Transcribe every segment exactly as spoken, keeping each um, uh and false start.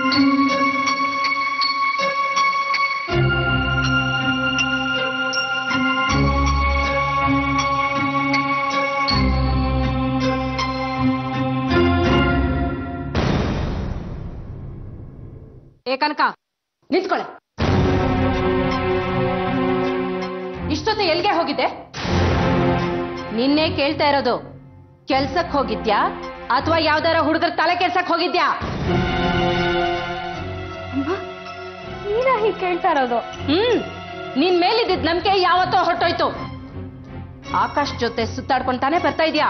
ಕನಕ ನಿಂತ್ಕೊಳ್ಳೆ. ಇಷ್ಟೊತ್ತು ಎಲ್ಗೆ ಹೋಗಿದ್ದೆ? ನಿನ್ನೆ ಕೇಳ್ತಾ ಇರೋದು, ಕೆಲ್ಸಕ್ಕೆ ಹೋಗಿದ್ಯಾ ಅಥವಾ ಯಾವ್ದಾರ ಹುಡುಗರ ತಲೆ ಕೆಲ್ಸಕ್ಕೆ ಹೋಗಿದ್ಯಾ? ನೀನ ಹೀಗೆ ಕೇಳ್ತಾ ಇರೋದು? ಹ್ಮ್ ನಿನ್ ಮೇಲಿದ್ದ ನಂಬಿಕೆ ಯಾವತ್ತೋ ಹೊರಟೋಯ್ತು. ಆಕಾಶ್ ಜೊತೆ ಸುತ್ತಾಡ್ಕೊಂತಾನೆ ಬರ್ತಾ ಇದ್ಯಾ?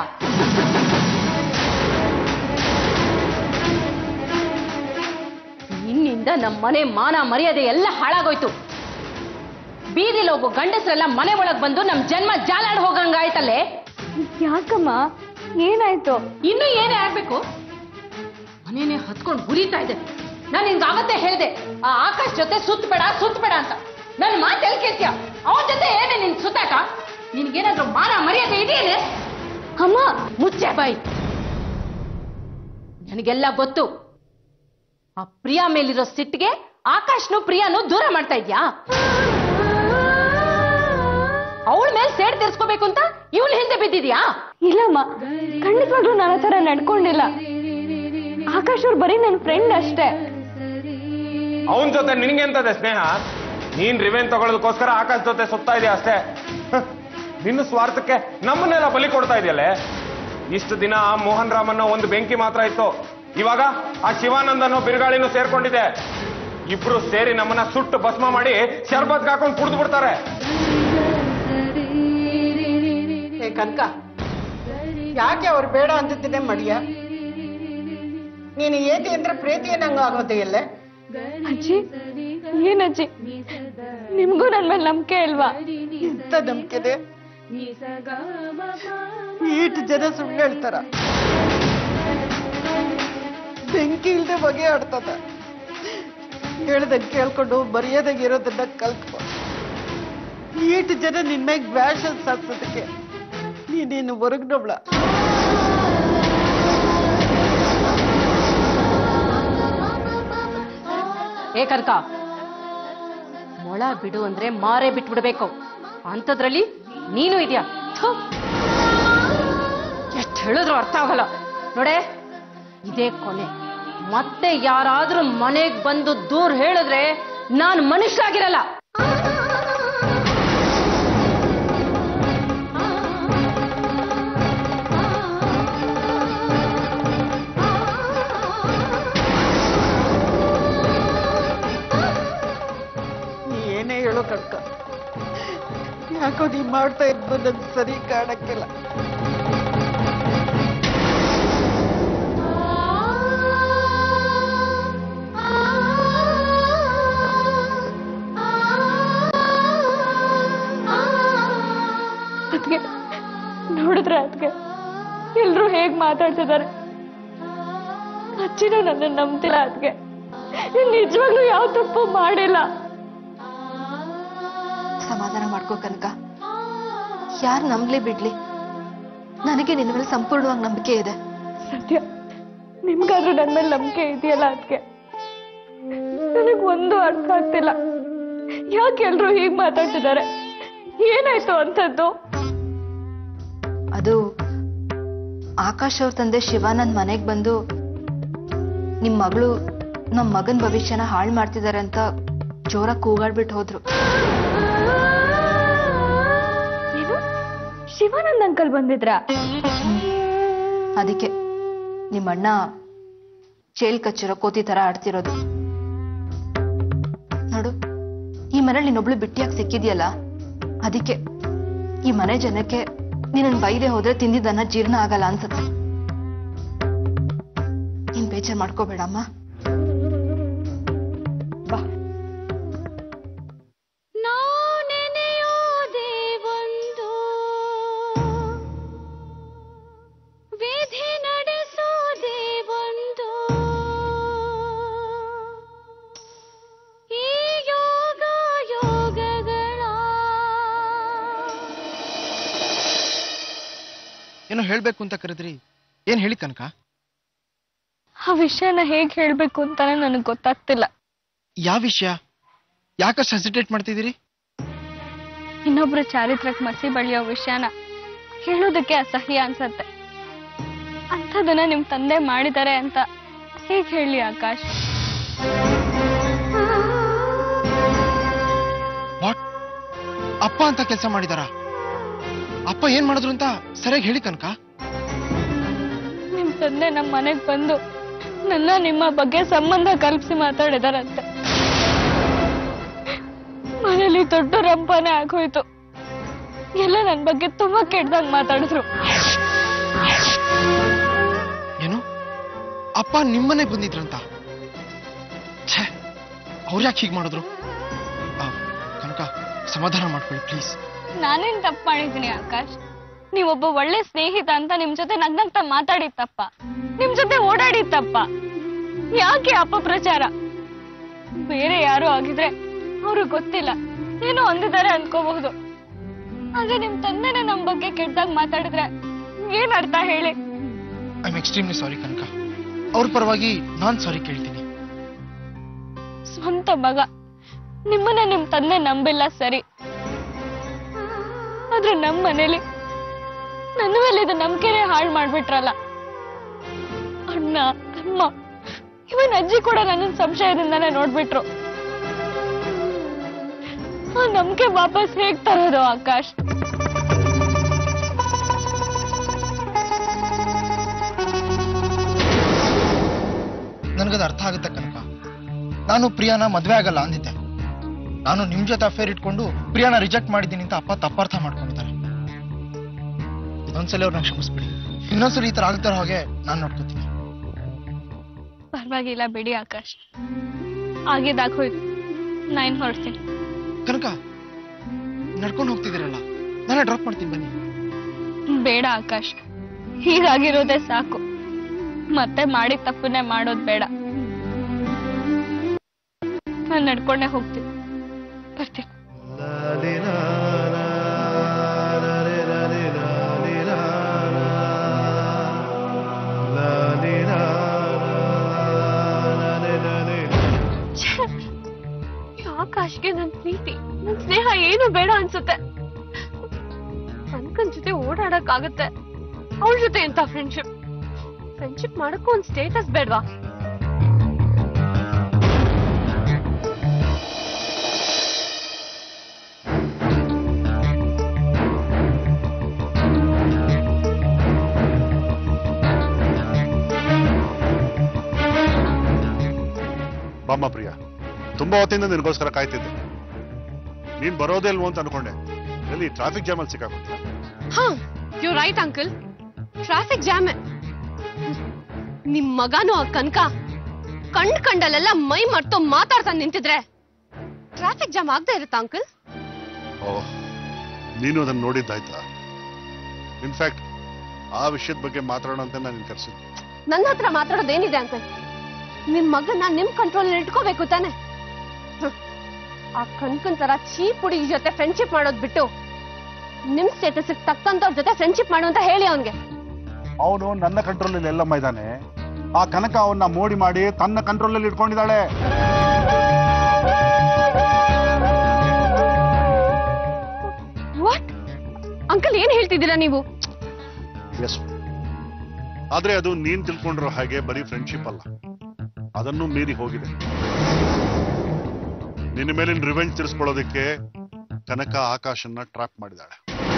ನಿನ್ನಿಂದ ನಮ್ಮ ಮನೆ ಮಾನ ಮರ್ಯಾದೆ ಎಲ್ಲ ಹಾಳಾಗೋಯ್ತು. ಬೀದಿಲಿ ಹೋಗೋ ಗಂಡಸರೆಲ್ಲ ಮನೆ ಒಳಗ್ ಬಂದು ನಮ್ ಜನ್ಮ ಜಾಲಾಡ್ ಹೋಗಂಗಾಯ್ತಲ್ಲೇ. ಯಾಕಮ್ಮ, ಏನಾಯ್ತು? ಇನ್ನು ಏನೇ ಆಗ್ಬೇಕು? ಮನೇನೆ ಹತ್ಕೊಂಡು ಉರಿತಾ ಇದೆ. ನಾನು ನಿನ್ಗಾವತ್ತೇ ಹೇಳ್ದೆ, ಆ ಆಕಾಶ್ ಜೊತೆ ಸುತ್ತಬೇಡ ಸುತ್ತಬೇಡ ಅಂತ. ನನ್ನ ಮಾತು ಎಲ್ಲಿ ಕೇಳ್ತೀಯ? ಅವನ ಜೊತೆ ಏನೇ ನಿನ್ ಸುತ್ತಾಟ? ನಿನ್ಗೇನಾದ್ರೂ ಮಾನ ಮರ್ಯಾದೆ ಇದೆಯೇನೆ? ಅಮ್ಮ ಮುಚ್ಚೆ ಬಾಯಿ. ನನಗೆಲ್ಲ ಗೊತ್ತು. ಆ ಪ್ರಿಯಾ ಮೇಲಿರೋ ಸಿಟ್ಟಿಗೆ ಆಕಾಶ್ನು ಪ್ರಿಯಾನು ದೂರ ಮಾಡ್ತಾ ಇದ್ಯಾ? ಅವಳ ಮೇಲೆ ಸೇಡ್ ತೀರ್ಸ್ಕೋಬೇಕು ಅಂತ ಇವಳು ಹಿಂದೆ ಬಿದ್ದಿದ್ಯಾ? ಇಲ್ಲಮ್ಮ, ಖಂಡಿತವಾಗ್ಲೂ ನಾನು ಆ ಥರ ನಡ್ಕೊಂಡಿಲ್ಲ. ಆಕಾಶ್ ಅವ್ರು ಬರೀ ನನ್ನ ಫ್ರೆಂಡ್ ಅಷ್ಟೇ. ಅವನ ಜೊತೆ ನಿನ್ಗೆ ಎಂತದೆ ಸ್ನೇಹ? ನೀನ್ ರಿವೆನ್ ತಗೊಳ್ಳೋದಕ್ಕೋಸ್ಕರ ಆಕಾಶ್ ಜೊತೆ ಸುತ್ತಾ ಇದೆಯಾ ಅಷ್ಟೇ. ನಿನ್ನ ಸ್ವಾರ್ಥಕ್ಕೆ ನಮ್ಮನ್ನೆಲ್ಲ ಬಲಿ ಕೊಡ್ತಾ ಇದೆಯಲ್ಲೇ. ಇಷ್ಟು ದಿನ ಆ ಮೋಹನ್ ರಾಮನ್ನ ಒಂದು ಬೆಂಕಿ ಮಾತ್ರ ಇತ್ತು, ಇವಾಗ ಆ ಶಿವಾನಂದನೋ ಬಿರುಗಾಳಿನೂ ಸೇರ್ಕೊಂಡಿದೆ. ಇಬ್ರು ಸೇರಿ ನಮ್ಮನ್ನ ಸುಟ್ಟು ಭಸ್ಮ ಮಾಡಿ ಶರ್ಬತ್ ಹಾಕೊಂಡು ಕುಡಿದು ಬಿಡ್ತಾರೆ. ಕನಕ, ಯಾಕೆ ಅವ್ರು ಬೇಡ ಅಂತಿದ್ದೇನೆ ಮಡಿಯ? ನೀನು ಏತಿ ಅಂದ್ರೆ ಪ್ರೀತಿ ನಂಗ ಆಗೋದೆ ಎಲ್ಲೇ? ಅಜ್ಜಿ, ಏನಜ್ಜಿ, ನಿಮ್ಗೂ ನನ್ ಮೇಲೆ ನಂಬಿಕೆ ಇಲ್ವಾ? ಎಂತ ನಂಬಿಕೆ? ಈಟ್ ಜನ ಸುಳ್ಳು ಹೇಳ್ತಾರ. ಬೆಂಕಿ ಇಲ್ದೆ ಬಗೆ ಆಡ್ತದ. ಹೇಳ್ದಂಗೆ ಕೇಳ್ಕೊಂಡು ಬರೆಯೋದಾಗ ಇರೋದನ್ನ ಕಲ್ತ್ಕೊ. ಈಟ್ ಜನ ನಿನ್ನ ವ್ಯಾಷ ಸಾಕ್ಸೋದಕ್ಕೆ ನೀನೇನು ಹೊರಗ್ನೊಬ್ಳ. ಏ ಕನಕ, ಮೊಳ ಬಿಡು ಅಂದ್ರೆ ಮಾರೇ ಬಿಟ್ಬಿಡ್ಬೇಕು. ಅಂತದ್ರಲ್ಲಿ ನೀನು ಇದೆಯಾ? ಎಷ್ಟು ಹೇಳಿದ್ರು ಅರ್ಥ ಆಗಲ್ಲ ನೋಡೆ. ಇದೇ ಕೊನೆ. ಮತ್ತೆ ಯಾರಾದ್ರೂ ಮನೆಗ್ ಬಂದು ದೂರ ಹೇಳಿದ್ರೆ ನಾನು ಮನುಷ್ಯ ಆಗಿರಲ್ಲ. ಏನೇ ಹೇಳೋ ಕನಕ, ಯಾಕೋ ನೀ ಮಾಡ್ತಾ ಇದ್ದು ನನ್ ಸರಿ ಕಾಣಕ್ಕಿಲ್ಲ. ಅದ್ಗೆ ನೋಡಿದ್ರೆ ಅದ್ಗೆ ಎಲ್ರು ಹೇಗ್ ಮಾತಾಡ್ತಿದ್ದಾರೆ. ಅಜ್ಜಿನೂ ನನ್ನ ನಂಬ್ತಿಲ್ಲ. ಅದ್ಗೆ ನಿಜವಾಗ್ಲೂ ಯಾವ ತಪ್ಪು ಮಾಡಿಲ್ಲ. ಸಮಾಧಾನ ಮಾಡ್ಕೋ ಕನಕ. ಯಾರು ನಂಬ್ಲಿ ಬಿಡ್ಲಿ, ನನಗೆ ನಿನ್ನ ಮೇಲೆ ಸಂಪೂರ್ಣವಾಗಿ ನಂಬಿಕೆ ಇದೆ. ಸತ್ಯ, ನಿಮ್ಗಾದ್ರೂ ನನ್ನ ಮೇಲೆ ನಂಬಿಕೆ ಇದೆಯಲ್ಲ? ಅದಕ್ಕೆ ನನಗ್ ಒಂದು ಅರ್ಥ ಆಗ್ತಿಲ್ಲ. ಯಾಕೆ ಎಲ್ರು ಹೀಗ್ ಮಾತಾಡ್ತಿದ್ದಾರೆ? ಏನಾಯ್ತು ಅಂತದ್ದು? ಅದು ಆಕಾಶ್ ಅವ್ರ ತಂದೆ ಶಿವಾನಂದ್ ಮನೆಗ್ ಬಂದು ನಿಮ್ ಮಗಳು ನಮ್ ಮಗನ್ ಭವಿಷ್ಯನ ಹಾಳು ಮಾಡ್ತಿದ್ದಾರೆ ಅಂತ ಜೋರ ಕೂಗಾಡ್ಬಿಟ್ಟು ಹೋದ್ರು. ಏನು, ಶಿವಾನಂದ್ ಅಂಕಲ್ ಬಂದಿದ್ರ? ಅದಕ್ಕೆ ನಿಮ್ಮಣ್ಣ ಚೇಲ್ ಕಚ್ಚಿರೋ ಕೋತಿ ತರ ಆಡ್ತಿರೋದು. ನೋಡು, ಈ ಮನೇಲಿ ನೀನೊಬ್ಳು ಬಿಟ್ಟಿಯಾಗಿ ಸಿಕ್ಕಿದ್ಯಲ್ಲ, ಅದಕ್ಕೆ ಈ ಮನೆ ಜನಕ್ಕೆ ನೀನನ್ ಬೈದೆ ಹೋದ್ರೆ ತಿಂದಿದ್ದನ್ನ ಜೀರ್ಣ ಆಗಲ್ಲ ಅನ್ಸುತ್ತೆ. ನೀನ್ ಬೇಜಾರ್ ಮಾಡ್ಕೋಬೇಡಮ್ಮ. ಬಾ. ಏನೋ ಹೇಳ್ಬೇಕು ಅಂತ ಕರೆದ್ರಿ, ಏನ್ ಹೇಳಿ ಕನಕ? ಆ ವಿಷಯನ ಹೇಗೆ ಹೇಳ್ಬೇಕು ಅಂತಾನೆ ನನಗೆ ಗೊತ್ತಾಗ್ತಿಲ್ಲ. ಯಾವ ವಿಷಯ? ಯಾಕಷ್ಟು ಹೆಸಿಟೇಟ್ ಮಾಡ್ತಿದ್ದೀರಿ? ಇನ್ನೊಬ್ರು ಚಾರಿತ್ರಕ್ಕೆ ಮಸಿ ಬಳಿಯೋ ವಿಷಯನ ಹೇಳೋದಕ್ಕೆ ಅಸಹ್ಯ ಅನ್ಸತ್ತೆ. ಅಂಥದನ್ನ ನಿಮ್ ತಂದೆ ಮಾಡಿದ್ದಾರೆ ಅಂತ ಹೇಗೆ ಹೇಳಿ ಆಕಾಶ್? ವಾಟ್? ಅಪ್ಪ ಅಂತ ಕೆಲಸ ಮಾಡಿದಾರ? ಅಪ್ಪ ಏನ್ ಮಾಡಿದ್ರು ಅಂತ ಸರಿಯಾಗಿ ಹೇಳಿ ಕನಕ. ನಿಮ್ ತಂದೆ ನಮ್ಮ ಮನೆಗ್ ಬಂದು ನನ್ನ ನಿಮ್ಮ ಬಗ್ಗೆ ಸಂಬಂಧ ಕಲ್ಪಿಸಿ ಮಾತಾಡಿದಾರಂತೆ. ಮನೇಲಿ ದೊಡ್ಡ ರಂಪಾನೆ ಆಗೋಯ್ತು. ಎಲ್ಲ ನನ್ ಬಗ್ಗೆ ತುಂಬಾ ಕೆಟ್ಟದಾಗ ಮಾತಾಡಿದ್ರು. ಏನು? ಅಪ್ಪ ನಿಮ್ಮನೆ ಬಂದಿದ್ರಂತ? ಛೇ, ಅವ್ರು ಯಾಕೆ ಹೀಗೆ ಮಾಡಿದ್ರು? ಕನಕ, ಸಮಾಧಾನ ಮಾಡ್ಕೊಳ್ಳಿ ಪ್ಲೀಸ್. ನಾನೇನ್ ತಪ್ಪು ಮಾಡಿದ್ದೀನಿ ಆಕಾಶ್? ನೀವೊಬ್ಬ ಒಳ್ಳೆ ಸ್ನೇಹಿತ ಅಂತ ನಿಮ್ ಜೊತೆ ನಗ್ನಗ್ತಾ ಮಾತಾಡಿತ್ತಪ್ಪ, ನಿಮ್ ಜೊತೆ ಓಡಾಡಿತ್ತಪ್ಪ. ಯಾಕೆ ಅಪಪ್ರಚಾರ? ಬೇರೆ ಯಾರು ಆಗಿದ್ರೆ ಅವ್ರು ಗೊತ್ತಿಲ್ಲ ಏನೋ ಅಂದಿದ್ದಾರೆ ಅನ್ಕೋಬಹುದು. ಆದ್ರೆ ನಿಮ್ ತಂದೆನೆ ನಮ್ ಬಗ್ಗೆ ಕೆಟ್ಟದಾಗ ಮಾತಾಡಿದ್ರೆ ಏನ್ ಅರ್ಥ ಹೇಳಿ? I am extremely sorry Kanaka. ಅವ್ರ ಪರವಾಗಿ ನಾನ್ ಸಾರಿ ಕೇಳ್ತೀನಿ. ಸ್ವಂತ ಮಗ ನಿಮ್ಮನ್ನ ನಿಮ್ ತಂದೆ ನಂಬಿಲ್ಲ ಸರಿ, ಆದ್ರೆ ನಮ್ ಮನೇಲಿ ನನ್ನ ಮೇಲೆ ಇದು ನಂಬಿಕೆನೆ ಹಾಳು ಮಾಡ್ಬಿಟ್ರಲ್ಲ. ಅಣ್ಣ, ಅಮ್ಮ, ಇವನ್ ಅಜ್ಜಿ ಕೂಡ ನನ್ನ ಸಂಶಯದಿಂದಾನೇ ನೋಡ್ಬಿಟ್ರು. ಆ ನಂಬಿಕೆ ವಾಪಸ್ ಹೇಗ್ ತರೋದು ಆಕಾಶ್? ನನಗದು ಅರ್ಥ ಆಗುತ್ತೆ ಕನಕ. ನಾನು ಪ್ರಿಯಾನ ಮದ್ವೆ ಆಗಲ್ಲ ಅಂದಿದ್ದೆ. ನಾನು ನಿಮ್ ಜೊತೆ ಅಫೇರ್ ಇಟ್ಕೊಂಡು ಪ್ರಿಯಾನ ರಿಜೆಕ್ಟ್ ಮಾಡಿದ್ದೀನಿ ಅಂತ ಅಪ್ಪ ತಪ್ಪಾರ್ಥ ಮಾಡ್ಕೊಂಡಿದ್ದಾರೆ. ಇದೊಂದ್ಸಲ ಅವ್ರನ್ನ ಕ್ಷಮಿಸ್ಬಿಡಿ. ಇನ್ನೊಂದ್ಸಲ ಈ ತರ ಆಗ್ತಾರ ಹಾಗೆ ನಾನ್ ನೋಡ್ಕೋತೀನಿ. ಪರವಾಗಿಲ್ಲ ಬಿಡಿ ಆಕಾಶ್, ಆಗಿದಾಗ ಹೋಯ್ತು. ನಾನ್ ಹೊರಡ್ತೀನಿ. ಕನಕ, ನಡ್ಕೊಂಡು ಹೋಗ್ತಿದ್ದೀರಲ್ಲ, ನಾನೇ ಡ್ರಾಪ್ ಮಾಡ್ತೀನಿ ಬನ್ನಿ. ಬೇಡ ಆಕಾಶ್, ಹೀಗಾಗಿರೋದೇ ಸಾಕು. ಮತ್ತೆ ಮಾಡಿದ ತಪ್ಪನ್ನೇ ಮಾಡೋದ್ ಬೇಡ. ನಾನು ನಡ್ಕೊಂಡೇ ಹೋಗ್ತೀನಿ, ಬರ್ತೀನಿ. ಆಕಾಶ್ಗೆ ನನ್ ಪ್ರೀತಿ, ನನ್ ಸ್ನೇಹ ಏನು ಬೇಡ ಅನ್ಸುತ್ತೆ. ಅನ್ಕನ್ ಜೊತೆ ಓಡಾಡಕ್ ಆಗುತ್ತೆ, ಅವಳ ಜೊತೆ ಎಂತ ಫ್ರೆಂಡ್ಶಿಪ್? ಫ್ರೆಂಡ್ಶಿಪ್ ಮಾಡಕ್ಕೂ ಒಂದ್ ಸ್ಟೇಟಸ್ ಬೇಡ್ವಾ? ಬಾಮ್ಮ ಪ್ರಿಯಾ, ತುಂಬಾ ಹೊತ್ತಿಂದ ನಿನಗೋಸ್ಕರ ಕಾಯ್ತಿದ್ದೆ. ನೀನ್ ಬರೋದೇ ಇಲ್ವೋ ಅಂತ ಅನ್ಕೊಂಡೆ. ಎಲ್ಲಿ ಟ್ರಾಫಿಕ್ ಜಾಮ್ ಅಲ್ಲಿ ಸಿಕ್ಕಾಕೊಳ್ತೀಯ? ಹಾ, you right uncle, traffic jam. ನಿಮ್ ಮಗನು ಆ ಕನಕ ಕಂಡ್ ಕಂಡಲ್ಲೆಲ್ಲ ಮೈ ಮರ್ತೋ ಮಾತಾಡ್ತಾ ನಿಂತಿದ್ರೆ ಟ್ರಾಫಿಕ್ ಜಾಮ್ ಆಗದೆ ಇರುತ್ತಾ ಅಂಕಲ್? ಓಹ್, ನೀನು ಅದನ್ನ ನೋಡಿದ್ದಾಯ್ತಾ? ಇನ್ಫ್ಯಾಕ್ಟ್ ಆ ವಿಷಯದ ಬಗ್ಗೆ ಮಾತಾಡೋಣ ಅಂತ ನಾನು ಕರೆಸಿದ್ದೆ. ನನ್ನ ಹತ್ರ ಮಾತಾಡೋದೇನಿದೆ ಅಂಕಲ್? ನಿಮ್ ಮಗನ್ನ ನಿಮ್ ಕಂಟ್ರೋಲ್ ಇಟ್ಕೋಬೇಕು ತಾನೆ. ಆ ಕನ್ಕನ್ ತರ ಚೀಪ್ ಹುಡುಗಿ ಜೊತೆ ಫ್ರೆಂಡ್ಶಿಪ್ ಮಾಡೋದ್ ಬಿಟ್ಟು ನಿಮ್ ಸ್ಟೇಟಸ್ ತಕ್ಕಂತವ್ರ ಜೊತೆ ಫ್ರೆಂಡ್ಶಿಪ್ ಮಾಡು ಅಂತ ಹೇಳಿ ಅವನ್ಗೆ. ಅವನು ನನ್ನ ಕಂಟ್ರೋಲ್ ಅಲ್ಲಿ ಎಲ್ಲಮ್ಮ ಇದ್ದಾನೆ. ಆ ಕನಕ ಅವನ್ನ ಮೋಡಿ ಮಾಡಿ ತನ್ನ ಕಂಟ್ರೋಲ್ ಅಲ್ಲಿ ಇಟ್ಕೊಂಡಿದ್ದಾಳೆ. ವಾಟ್ ಅಂಕಲ್, ಏನ್ ಹೇಳ್ತಿದ್ದೀರಾ ನೀವು? ಎಸ್, ಆದ್ರೆ ಅದು ನೀನ್ ತಿಳ್ಕೊಂಡಿರೋ ಹಾಗೆ ಬರೀ ಫ್ರೆಂಡ್ಶಿಪ್ ಅಲ್ಲ, ಅದನ್ನು ಮೀರಿ ಹೋಗಿದೆ. ನಿನ್ನ ಮೇಲಿನ ರಿವೆಂಜ್ ತೀರಿಸ್ಕೊಳ್ಳೋದಕ್ಕೆ ಕನಕ ಆಕಾಶನ್ನ ಟ್ರಾಪ್ ಮಾಡಿದಾಳೆ.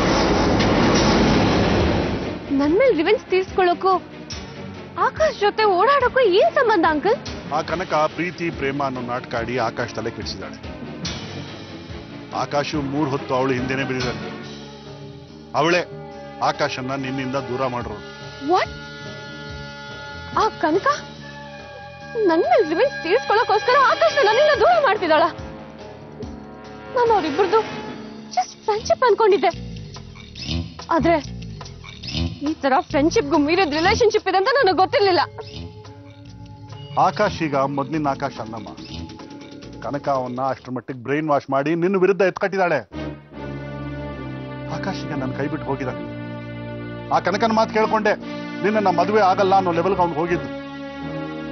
ನನ್ ಮೇಲೆ ರಿವೆಂಜ್ ತೀರ್ಸ್ಕೊಳ್ಳೋಕು ಆಕಾಶ್ ಜೊತೆ ಓಡಾಡೋಕು ಏನ್ ಸಂಬಂಧ ಅಂಕಲ್? ಆ ಕನಕ ಪ್ರೀತಿ ಪ್ರೇಮ ಅನ್ನೋ ನಾಟಕ ಆಡಿ ಆಕಾಶ್ ತಲೆ ಕೆಡಿಸಿದಾಳೆ. ಆಕಾಶು ಮೂರ್ ಹೊತ್ತು ಅವಳು ಹಿಂದೆನೆ ಬಿದ್ದಿದ್ದಾನೆ. ಅವಳೇ ಆಕಾಶನ್ನ ನಿನ್ನಿಂದ ದೂರ ಮಾಡಿರೋದು. ವಾಟ್? ಆ ಕನಕ ನನ್ನ ಮೇಲೆ ರಿವೆಂಜ್ ತೀರ್ಸ್ಕೊಳ್ಳೋಕೋಸ್ಕರ ಆಕಾಶ್ ನನ್ನಿಂದ ದೂರ ಮಾಡ್ತಿದ್ದಾಳ? ನಾನು ಅವ್ರಿಬ್ರದ್ದು ಜಸ್ಟ್ ಫ್ರೆಂಡ್ಶಿಪ್ ಅನ್ಕೊಂಡಿದ್ದೆ. ಆದ್ರೆ ಈ ತರ ಫ್ರೆಂಡ್ಶಿಪ್ಗೂ ಮೀರಿದ ರಿಲೇಶನ್ಶಿಪ್ ಇದೆ ಅಂತ ನನಗೆ ಗೊತ್ತಿರ್ಲಿಲ್ಲ. ಆಕಾಶ್ ಈಗ ಮೊದ್ಲಿನ ಆಕಾಶ್ ಅಲ್ಲಮ್ಮ. ಕನಕ ಅವನ್ನ ಅಷ್ಟರ ಮಟ್ಟಿಗೆ ಬ್ರೈನ್ ವಾಶ್ ಮಾಡಿ ನಿನ್ನ ವಿರುದ್ಧ ಎತ್ಕಟ್ಟಿದ್ದಾಳೆ. ಆಕಾಶ್ ಈಗ ನನ್ನ ಕೈ ಬಿಟ್ಟು ಹೋಗಿದ. ಆ ಕನಕನ ಮಾತು ಕೇಳ್ಕೊಂಡೆ ನಿನ್ನ ಮದುವೆ ಆಗಲ್ಲ ಅನ್ನೋ ಲೆವೆಲ್ಗೆ ಅವ್ನು ಹೋಗಿದ್ದು.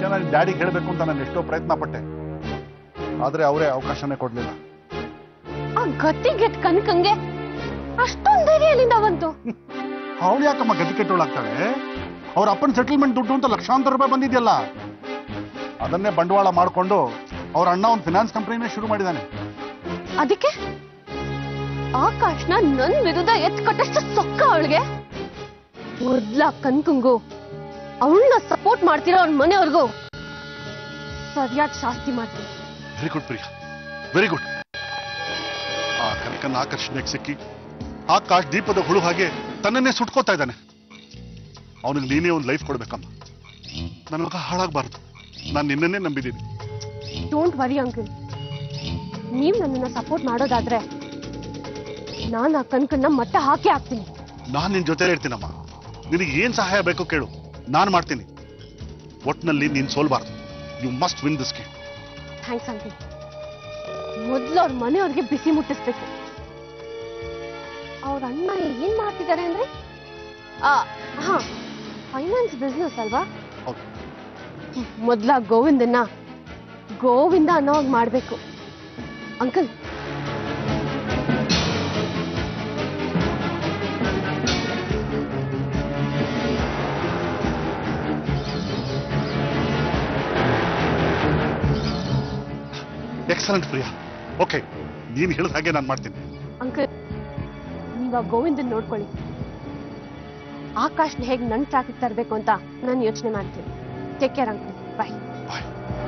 ವಿಷಯನ ಡ್ಯಾಡಿಗೆ ಹೇಳಬೇಕು ಅಂತ ನಾನು ಎಷ್ಟೋ ಪ್ರಯತ್ನ ಪಟ್ಟೆ, ಆದ್ರೆ ಅವರೇ ಅವಕಾಶನೇ ಕೊಡ್ಲಿಲ್ಲ. ಆ ಗತಿಗೆಟ್ ಕನಕಂಗೆ ಅಷ್ಟೊಂದು ಧೈರ್ಯ ಎಲ್ಲಿಂದ ಬಂತು? ಅವಳು ಯಾಕಮ್ಮ ಗತಿ ಕೆಟ್ಟೋಳಾಗ್ತಾಳೆ? ಅವ್ರ ಅಪ್ಪನ ಸೆಟಲ್ಮೆಂಟ್ ದುಡ್ಡು ಅಂತ ಲಕ್ಷಾಂತರ ರೂಪಾಯಿ ಬಂದಿದೆಯಲ್ಲ, ಅದನ್ನೇ ಬಂಡವಾಳ ಮಾಡಿಕೊಂಡು ಅವ್ರ ಅಣ್ಣ ಒಂದು ಫಿನಾನ್ಸ್ ಕಂಪನಿನೇ ಶುರು ಮಾಡಿದಾನೆ. ಅದಕ್ಕೆ ಆಕಾಶ್ನ ನನ್ ವಿರುದ್ಧ ಎತ್ ಕಟ್ಟಷ್ಟು ಸೊಕ್ಕ ಅವಳಿಗೆ. ಮೊದ್ಲ ಕನ್ಕಂಗು ಅವಳನ್ನ ಸಪೋರ್ಟ್ ಮಾಡ್ತಿರೋ ಅವ್ರ ಮನೆಯವ್ರಿಗೂ ಸರಿಯಾದ ಶಾಸ್ತಿ ಮಾಡ್ತೀನಿ. Very good Priya, very good. ಆ ಕನಕನ ಆಕರ್ಷಣೆಗೆ ಸಿಕ್ಕಿ ಆಕಾಶ್ ದೀಪದ ಹುಳು ಹಾಗೆ ತನ್ನನ್ನೇ ಸುಟ್ಕೋತಾ ಇದ್ದಾನೆ. ಅವನಿಗೆ ನೀನೇ ಒಂದು ಲೈಫ್ ಕೊಡ್ಬೇಕಮ್ಮ. ನನ್ನ ಮಗ ಹಾಳಾಗಬಾರ್ದು. ನಾನು ನಿನ್ನನ್ನೇ ನಂಬಿದ್ದೀನಿ. ಡೋಂಟ್ ವರಿ ಅಂಕಲ್, ನೀವ್ ನನ್ನನ್ನ ಸಪೋರ್ಟ್ ಮಾಡೋದಾದ್ರೆ ನಾನು ಆ ಕನ್ಕನ್ನ ಮಟ್ಟ ಹಾಕಿ ಹಾಕ್ತೀನಿ. ನಾನು ನಿನ್ ಜೊತೆ ಇರ್ತೀನಮ್ಮ. ನಿನಗೆ ಏನ್ ಸಹಾಯ ಬೇಕು ಕೇಳು, ನಾನು ಮಾಡ್ತೀನಿ. ಒಟ್ನಲ್ಲಿ ನೀನ್ ಸೋಲ್ಬಾರ್ದು. You must win this game. Thanks uncle. ಮೊದ್ಲು ಅವ್ರ ಮನೆಯವ್ರಿಗೆ ಬಿಸಿ ಮುಟ್ಟಿಸ್ಬೇಕು. ಅವ್ರ ಅಣ್ಣ ಏನ್ ಮಾಡ್ತಿದ್ದಾರೆ ಅಂದ್ರೆ ಹಾ ಫೈನಾನ್ಸ್ ಬಿಸ್ನೆಸ್ ಅಲ್ವಾ? ಮೊದ್ಲ ಗೋವಿಂದನ್ನ ಗೋವಿಂದ ಅನ್ನೋವಾಗ ಮಾಡ್ಬೇಕು ಅಂಕಲ್. ಎಕ್ಸಲೆಂಟ್ ಪ್ರಿಯಾ. ಓಕೆ, ನೀನ್ ಹೇಳಿದ ಹಾಗೆ ನಾನು ಮಾಡ್ತೀನಿ. ಅಂಕಲ್, ನೀವ್ ಆ ಗೋವಿಂದನ್ ನೋಡ್ಕೊಳ್ಳಿ. ಆಕಾಶ್ನ ಹೇಗೆ ನನ್ ಟ್ರಾಫಿಕ್ ತರಬೇಕು ಅಂತ ನಾನು ಯೋಚನೆ ಮಾಡ್ತೀನಿ. Take care uncle. Bye. Bye.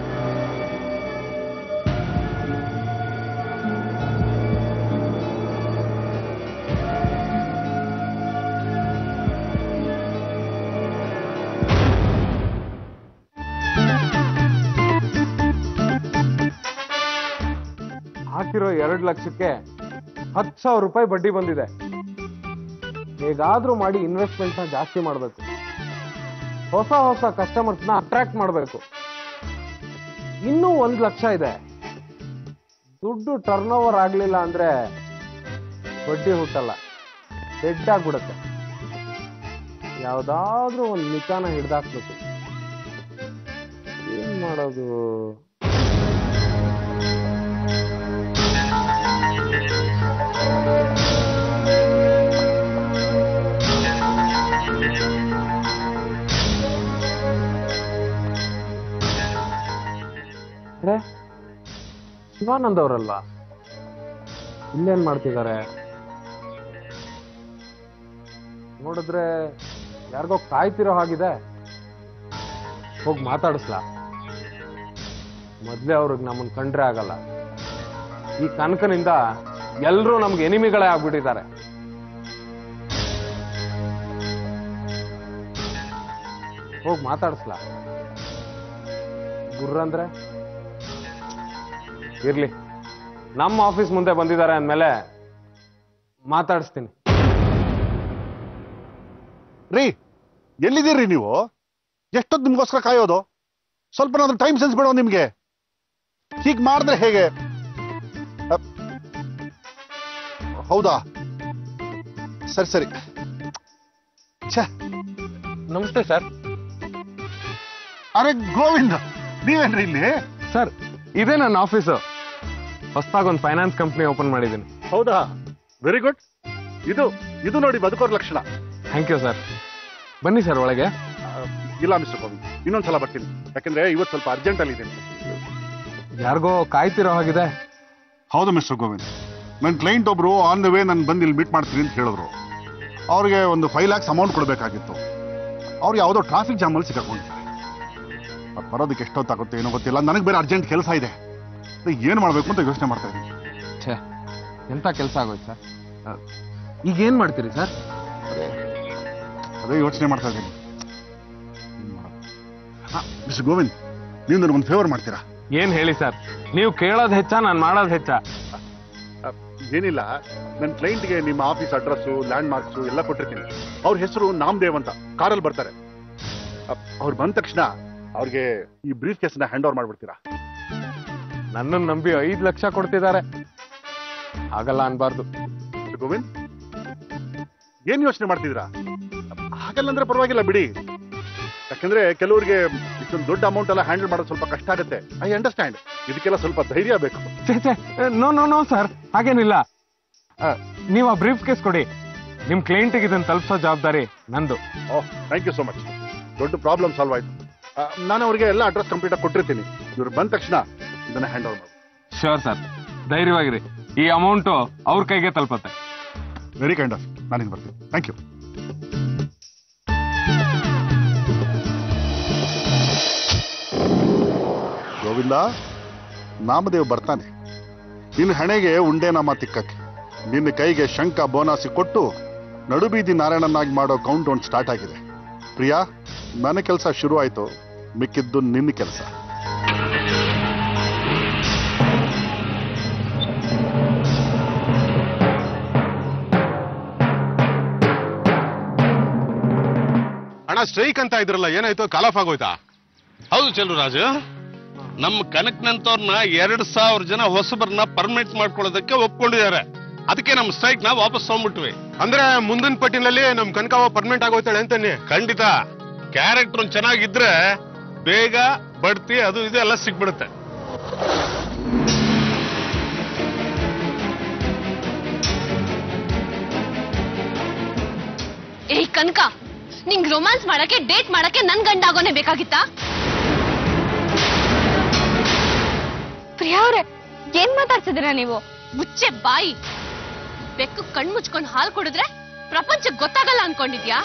ಹಾಕಿರೋ ಎರಡು ಲಕ್ಷಕ್ಕೆ ಹತ್ತು ಸಾವಿರ ರೂಪಾಯಿ ಬಡ್ಡಿ ಬಂದಿದೆ. ಹೇಗಾದ್ರೂ ಮಾಡಿ ಇನ್ವೆಸ್ಟ್ಮೆಂಟ್ ನ ಜಾಸ್ತಿ ಮಾಡಬೇಕು. ಹೊಸ ಹೊಸ ಕಸ್ಟಮರ್ಸ್ ನ ಅಟ್ರಾಕ್ಟ್ ಮಾಡಬೇಕು. ಇನ್ನೂ ಒಂದ್ ಲಕ್ಷ ಇದೆ. ದುಡ್ಡು ಟರ್ನ್ ಓವರ್ ಆಗ್ಲಿಲ್ಲ ಅಂದ್ರೆ ಬಡ್ಡಿ ಹುಟ್ಟಲ್ಲ, ಡೆಡ್ ಆಗ್ಬಿಡುತ್ತೆ. ಯಾವ್ದಾದ್ರೂ ಒಂದು ನಿಕಾನ ಹಿಡ್ದಾಕ್ಬೇಕು. ಏನ್ ಮಾಡೋದು? ಶಿವಾನಂದ್ ಅವರಲ್ವಾ? ಇಲ್ಲೇನ್ ಮಾಡ್ತಿದ್ದಾರೆ? ನೋಡಿದ್ರೆ ಯಾರಿಗೋ ಕಾಯ್ತಿರೋ ಹಾಗಿದೆ. ಹೋಗಿ ಮಾತಾಡಿಸ್ಲಾ? ಮೊದ್ಲೇ ಅವ್ರಿಗೆ ನಮ್ಮನ್ ಕಂಡ್ರೆ ಆಗಲ್ಲ. ಈ ಕನಕನಿಂದ ಎಲ್ರೂ ನಮ್ಗೆ ಎನಿಮಿಗಳೇ ಆಗ್ಬಿಟ್ಟಿದ್ದಾರೆ. ಹೋಗಿ ಮಾತಾಡಿಸ್ಲಾ? ಗುರ್ರಂದ್ರೆ ಇರ್ಲಿ, ನಮ್ಮ ಆಫೀಸ್ ಮುಂದೆ ಬಂದಿದ್ದಾರೆ ಅಂದ್ಮೇಲೆ ಮಾತಾಡಿಸ್ತೀನಿ. ರೀ, ಎಲ್ಲಿದ್ದೀರಿ ನೀವು? ಎಷ್ಟೊತ್ತು ನಿಮ್ಗೋಸ್ಕರ ಕಾಯೋದು? ಸ್ವಲ್ಪ ಟೈಮ್ ಸೆನ್ಸ್ ಬೇಡ ನಿಮ್ಗೆ? ಹೀಗ್ ಮಾಡಿದ್ರೆ ಹೇಗೆ? ಹೌದಾ, ಸರಿ ಸರಿ. ನಮಸ್ತೆ ಸರ್. ಅರೆ ಗೋವಿಂದ, ನೀವೇನ್ರಿ ಇಲ್ಲಿ? ಸರ್, ಇದೇ ನನ್ನ ಆಫೀಸು. ಹೊಸದಾಗಿ ಒಂದು ಫೈನಾನ್ಸ್ ಕಂಪ್ನಿ ಓಪನ್ ಮಾಡಿದ್ದೀನಿ. ಹೌದಾ, ವೆರಿ ಗುಡ್. ಇದು ಇದು ನೋಡಿ ಬದುಕೋರ್ ಲಕ್ಷಣ. Thank you sir. ಬನ್ನಿ ಸರ್ ಒಳಗೆ. ಇಲ್ಲ ಮಿಸ್ಟರ್ ಗೋವಿಂದ್, ಇನ್ನೊಂದ್ಸಲ ಬರ್ತೀನಿ. ಯಾಕಂದ್ರೆ ಇವತ್ತು ಸ್ವಲ್ಪ ಅರ್ಜೆಂಟ್ ಅಲ್ಲಿ ಇದ್ದೀನಿ. ಯಾರಿಗೋ ಕಾಯ್ತಿರೋ ಹಾಗಿದೆ. ಹೌದು ಮಿಸ್ಟರ್ ಗೋವಿಂದ್, ನನ್ನ ಕ್ಲೈಂಟ್ ಒಬ್ರು ಆನ್ ದ ವೇ ನಾನು ಬಂದು ಇಲ್ಲಿ ಮೀಟ್ ಮಾಡ್ತೀನಿ ಅಂತ ಹೇಳಿದ್ರು. ಅವ್ರಿಗೆ ಒಂದು ಫೈವ್ ಲ್ಯಾಕ್ಸ್ ಅಮೌಂಟ್ ಕೊಡಬೇಕಾಗಿತ್ತು. ಅವ್ರು ಯಾವುದೋ ಟ್ರಾಫಿಕ್ ಜಾಮ್ ಅಲ್ಲಿ ಸಿಕ್ಕಾಕೊಂಡಿದ್ದಾರೆ. ಅದು ಬರೋದಕ್ಕೆ ಎಷ್ಟೊತ್ತಾಗುತ್ತೆ ಏನೋ ಗೊತ್ತಿಲ್ಲ. ನನಗೆ ಬೇರೆ ಅರ್ಜೆಂಟ್ ಕೆಲಸ ಇದೆ. ಏನ್ ಮಾಡ್ಬೇಕು ಅಂತ ಯೋಚನೆ ಮಾಡ್ತಾ ಇದ್ದೀನಿ. ಛೇ, ಎಂತ ಕೆಲಸ ಆಗೋಯ್ತು ಸರ್. ಈಗ ಏನ್ ಮಾಡ್ತೀರಿ ಸರ್? ಅದೇ ಯೋಚನೆ ಮಾಡ್ತಾ ಇದ್ದೀನಿ. ಮಿಸ್ಟರ್ ಗೋವಿಂದ್, ನೀವು ನನಗೊಂದು ಫೇವರ್ ಮಾಡ್ತೀರಾ? ಏನ್ ಹೇಳಿ ಸರ್? ನೀವು ಕೇಳೋದು ಹೆಚ್ಚಾ, ನಾನು ಮಾಡೋದು ಹೆಚ್ಚಾ? ಏನಿಲ್ಲ, ನನ್ನ ಕ್ಲೈಂಟ್ಗೆ ನಿಮ್ಮ ಆಫೀಸ್ ಅಡ್ರೆಸ್, ಲ್ಯಾಂಡ್ ಮಾರ್ಕ್ಸ್ ಎಲ್ಲ ಕೊಟ್ಟಿರ್ತೀನಿ. ಅವ್ರ ಹೆಸರು ನಾಮದೇವ್ ಅಂತ. ಕಾರಲ್ಲಿ ಬರ್ತಾರೆ. ಅವ್ರು ಬಂದ ತಕ್ಷಣ ಅವ್ರಿಗೆ ಈ ಬ್ರೀಫ್ ಕೇಸ್ನ ಹ್ಯಾಂಡ್ ಓವರ್ ಮಾಡ್ಬಿಡ್ತೀರಾ? ನನ್ನನ್ನು ನಂಬಿ ಐದು ಲಕ್ಷ ಕೊಡ್ತಿದ್ದಾರೆ. ಆಗಲ್ಲ ಅನ್ಬಾರ್ದು. ಗೋವಿಂದ್, ಏನ್ ಯೋಚನೆ ಮಾಡ್ತಿದ್ದೀರಾ? ಹಾಗಲ್ಲ ಅಂದ್ರೆ ಪರವಾಗಿಲ್ಲ ಬಿಡಿ. ಯಾಕಂದ್ರೆ ಕೆಲವರಿಗೆ ಇಷ್ಟೊಂದು ದೊಡ್ಡ ಅಮೌಂಟ್ ಎಲ್ಲ ಹ್ಯಾಂಡಲ್ ಮಾಡೋದು ಸ್ವಲ್ಪ ಕಷ್ಟ ಆಗುತ್ತೆ. I understand. ಇದಕ್ಕೆಲ್ಲ ಸ್ವಲ್ಪ ಧೈರ್ಯ ಬೇಕು. ಛೇ ಛೇ ನೋ ನೋ ನೋ ಸರ್, ಹಾಗೇನಿಲ್ಲ. ನೀವು ಆ ಬ್ರೀಫ್ ಕೇಸ್ ಕೊಡಿ, ನಿಮ್ ಕ್ಲೈಂಟಿಗೆ ಇದನ್ನ ತಲುಪಿಸೋ ಜವಾಬ್ದಾರಿ ನಂದು. Oh thank you so much. ದೊಡ್ಡ ಪ್ರಾಬ್ಲಮ್ ಸಾಲ್ವ್ ಆಯ್ತು. ನಾನು ಅವರಿಗೆ ಎಲ್ಲ ಅಡ್ರೆಸ್ ಕಂಪ್ಲೀಟ್ ಆಗಿ ಕೊಟ್ಟಿರ್ತೀನಿ. ಇವ್ರು ಬಂದ ತಕ್ಷಣ ಇದನ್ನ ಹ್ಯಾಂಡ್ ಓವರ್ ಮಾಡಿ. ಶೋರ್ ಸರ್, ಧೈರ್ಯವಾಗಿರಿ. ಈ ಅಮೌಂಟು ಅವ್ರ ಕೈಗೆ ತಲುಪತ್ತೆ. Very kind of. ನಾನಿನ್ ಬರ್ತೀನಿ. Thank you. ಗೋವಿಂದ, ನಾಮದೇವ್ ಬರ್ತಾನೆ. ನಿನ್ನ ಹಣೆಗೆ ಉಂಡೆ ನಾಮ ತಿಕ್ಕಕ್ಕೆ, ನಿನ್ನ ಕೈಗೆ ಶಂಕ ಬೋನಾಸಿ ಕೊಟ್ಟು ನಡುಬೀದಿ ನಾರಾಯಣನಾಗಿ ಮಾಡೋ ಕೌಂಟ್ ಡೌನ್ ಸ್ಟಾರ್ಟ್ ಆಗಿದೆ. ಪ್ರಿಯಾ, ನನ್ನ ಕೆಲಸ ಶುರು ಆಯ್ತು, ಮಿಕ್ಕಿದ್ದು ನಿನ್ನ ಕೆಲಸ. ಅಣ್ಣ ಸ್ಟ್ರೈಕ್ ಅಂತ ಇದ್ರಲ್ಲ, ಏನಾಯ್ತು? ಕಾಲ್ ಆಫ್ ಆಗೋಯ್ತಾ? ಹೌದು ಚಲುರಾಜು, ನಮ್ಮ ಕನಕ್ನಂತವ್ರನ್ನ ಎರಡ್ ಸಾವಿರ ಜನ ಹೊಸಬರನ್ನ ಪರ್ಮನೆಂಟ್ ಮಾಡ್ಕೊಳ್ಳೋದಕ್ಕೆ ಒಪ್ಕೊಂಡಿದ್ದಾರೆ. ಅದಕ್ಕೆ ನಮ್ಮ ಸ್ಟ್ರೈಕ್ ನ ವಾಪಸ್ ತಗೊಂಡ್ಬಿಟ್ವಿ. ಅಂದ್ರೆ ಮುಂದಿನ ಪಟ್ಟಿನಲ್ಲಿ ನಮ್ ಕನಕಾವ ಪರ್ಮನೆಂಟ್ ಆಗೋಯ್ತಾಳೆ ಅಂತಾನೆ? ಖಂಡಿತ. ಕ್ಯಾರೆಕ್ಟರ್ ಚೆನ್ನಾಗಿದ್ರೆ ಬೇಗ ಬಡ್ತಿ ಅದು ಇದು ಎಲ್ಲ ಸಿಕ್ಬಿಡುತ್ತೆ. ಏಯ್ ಕನಕ, ನಿಂಗ್ ರೊಮ್ಯಾನ್ಸ್ ಮಾಡಕ್ಕೆ ಡೇಟ್ ಮಾಡಕ್ಕೆ ನನ್ ಗಂಡ ಆಗೋನೆ ಬೇಕಾಗಿತ್ತಾ? ಪ್ರಿಯಾ ಅವ್ರೆ, ಏನ್ ಮಾತಾಡ್ತಿದ್ದೀರಾ ನೀವು? ಮುಚ್ಚೆ ಬಾಯಿ. ಬೆಕ್ಕು ಕಣ್ ಮುಚ್ಕೊಂಡ್ ಹಾಲು ಕುಡಿದ್ರೆ ಪ್ರಪಂಚಕ್ಕೆ ಗೊತ್ತಾಗಲ್ಲ ಅನ್ಕೊಂಡಿದ್ಯಾ?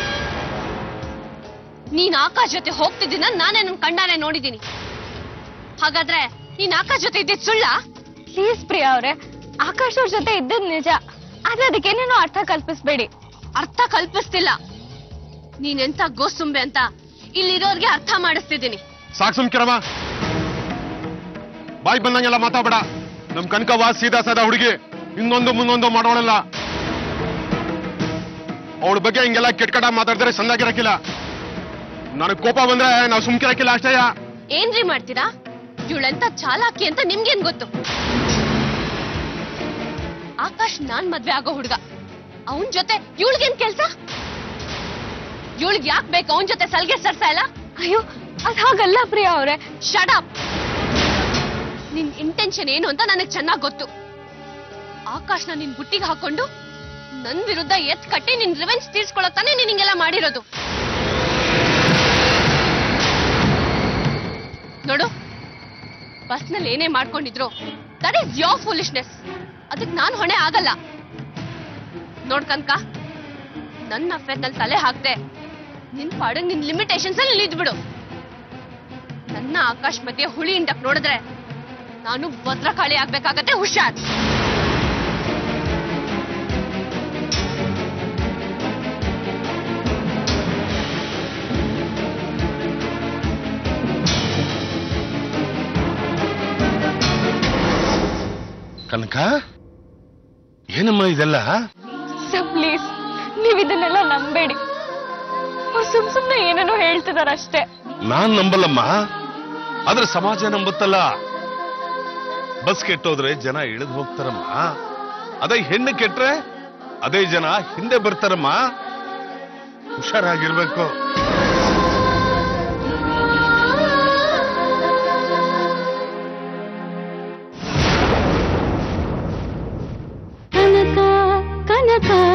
ನೀನ್ ಆಕಾಶ್ ಜೊತೆ ಹೋಗ್ತಿದ್ದೀನ ನಾನೇ ನನ್ ಕಣ್ಣಾರೆ ನೋಡಿದೀನಿ. ಹಾಗಾದ್ರೆ ನೀನ್ ಆಕಾಶ್ ಜೊತೆ ಇದ್ದಿದ್ ಸುಳ್ಳ? ಪ್ಲೀಸ್ ಪ್ರಿಯಾ ಅವ್ರೆ, ಆಕಾಶ್ ಅವ್ರ ಜೊತೆ ಇದ್ದದ್ ನಿಜ, ಆದ್ರೆ ಅದಕ್ಕೇನೇನೋ ಅರ್ಥ ಕಲ್ಪಿಸ್ಬೇಡಿ. ಅರ್ಥ ಕಲ್ಪಿಸ್ತಿಲ್ಲ. ನೀನೆಂತ ಗೋಸುಂಬೆ ಅಂತ ಇಲ್ಲಿರೋರ್ಗೆ ಅರ್ಥ ಮಾಡಿಸ್ತಿದ್ದೀನಿ. ಸಾಕ್ ಸುಮ್ಕಿರಮ್ಮ, ಬಾಯ್ ಬಂದಂಗೆಲ್ಲ ಮಾತಾಡಬೇಡ. ನಮ್ ಕನಕವ್ವ ಸೀದಾ ಸಾದಾ ಹುಡುಗಿ, ಇನ್ನೊಂದು ಮುಂದೊಂದು ಮಾಡೋಳಲ್ಲ. ಅವಳ ಬಗ್ಗೆ ಹಿಂಗೆಲ್ಲ ಕೆಟ್ಕಟ ಮಾತಾಡಿದ್ರೆ ಸಂದಾಗಿರಕ್ಕಿಲ್ಲ. ನನಗ್ ಕೋಪ ಬಂದ್ರೆ ನಾವು ಸುಮ್ಕಿರಕ್ಕಿಲ್ಲ ಅಷ್ಟೇಯ. ಏನ್ರಿ ಮಾಡ್ತೀರಾ? ಇವಳೆಂತ ಚಾಲಾಕಿ ಅಂತ ನಿಮ್ಗೇನ್ ಗೊತ್ತು? ಆಕಾಶ್ ನಾನ್ ಮದ್ವೆ ಆಗೋ ಹುಡುಗ, ಅವನ್ ಜೊತೆ ಇವಳಿಗೇನ್ ಕೆಲ್ಸ? ಇವಳಿಗೆ ಯಾಕೆ ಬೇಕು ಅವನ್ ಜೊತೆ ಸಲ್ಗೆ ಸರ್ಸ ಇಲ್ಲ? ಅಯ್ಯೋ, ಅದ್ ಹಾಗಲ್ಲ ಪ್ರಿಯಾ ಅವ್ರೆ. Shut up. ನಿನ್ ಇಂಟೆನ್ಷನ್ ಏನು ಅಂತ ನನಗ್ ಚೆನ್ನಾಗ್ ಗೊತ್ತು. ಆಕಾಶ್ನ ನಿನ್ ಬುಟ್ಟಿಗೆ ಹಾಕೊಂಡು ನನ್ ವಿರುದ್ಧ ಎತ್ ಕಟ್ಟಿ ನಿನ್ ರಿವೆಂಜ್ ತೀರ್ಸ್ಕೊಳತ್ತಾನೆ ನೀನ್ ಹಿಂಗೆಲ್ಲ ಮಾಡಿರೋದು. ನೋಡು, ಬಸ್ನಲ್ಲಿ ಏನೇ ಮಾಡ್ಕೊಂಡಿದ್ರು ದಟ್ ಈಸ್ ಯೋರ್ ಫೂಲಿಶ್ನೆಸ್. ಅದಕ್ಕೆ ನಾನ್ ಹೊಣೆ ಆಗಲ್ಲ. ನೋಡ್ಕಂಕ, ನನ್ನ ಅಫೇರ್ ನಲ್ಲಿ ತಲೆ ಹಾಕ್ದೆ ನಿನ್ ಪಾಡಿಗೆ ನಿನ್ ಲಿಮಿಟೇಷನ್ಸ್ ಅಲ್ಲಿ ಇದ್ಬಿಡು. ನನ್ನ ಆಕಾಶ್ ಮಧ್ಯೆ ಹುಳಿ ಇಂಡಕ್ ನೋಡಿದ್ರೆ ನಾನು ಭದ್ರಕಾಳಿ ಆಗ್ಬೇಕಾಗತ್ತೆ. ಹುಷಾರ್. ಕನಕ, ಏನಮ್ಮ ಇದೆಲ್ಲ? ಸರ್ ಪ್ಲೀಸ್, ನೀವ್ ಇದನ್ನೆಲ್ಲ ನಂಬೇಡಿ. ಅವ್ರು ಸುಮ್ ಸುಮ್ನೆ ಏನೇನೋ ಹೇಳ್ತಿದಾರಷ್ಟೇ. ನಾನ್ ನಂಬಲ್ಲಮ್ಮ, ಆದ್ರೆ ಸಮಾಜ ನಂಬುತ್ತಲ್ಲ. ಬಸ್ ಕೆಟ್ಟೋದ್ರೆ ಜನ ಇಳಿದು ಹೋಗ್ತಾರಮ್ಮ. ಅದೇ ಹೆಣ್ಣು ಕೆಟ್ರೆ ಅದೇ ಜನ ಹಿಂದೆ ಬರ್ತಾರಮ್ಮ. ಹುಷಾರಾಗಿರ್ಬೇಕು. ಕನಕ ಕನಕ